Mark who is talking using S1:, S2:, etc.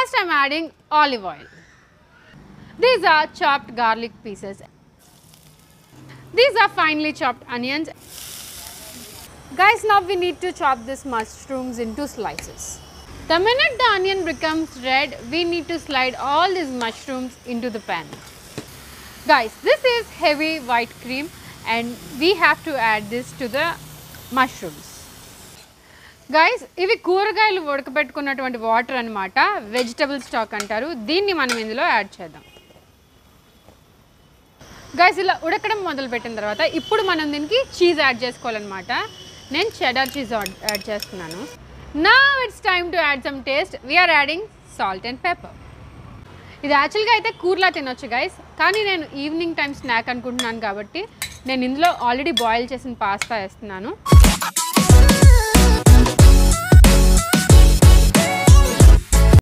S1: First I'm adding olive oil. These are chopped garlic pieces. These are finely chopped onions. Guys, now we need to chop these mushrooms into slices. The minute the onion becomes red, we need to slide all these mushrooms into the pan. Guys, this is heavy white cream and we have to add this to the mushrooms. Guys, ఇవి కూరగాయలు ఉడకబెట్టుకున్నటువంటి water అన్నమాట, vegetable stock అంటారు. దీన్ని మనం ఇందులో add చేద్దాం. Guys, ఇలా ఉడకడం మొదలుపెట్టిన తర్వాత ఇప్పుడు మనం దీనికి చీజ్ యాడ్ చేసుకోవాలన్నమాట. నేను చెడర్ చీజ్ యాడ్ చేస్తున్నాను. Now it's time to add some taste. We are adding salt and pepper. ఇది యాక్చువల్గా అయితే కూరలా తినొచ్చు గైస్, కానీ నేను ఈవినింగ్ టైం స్నాక్ అనుకుంటున్నాను కాబట్టి నేను ఇందులో ఆల్రెడీ బాయిల్ చేసిన పాస్తా వేస్తున్నాను.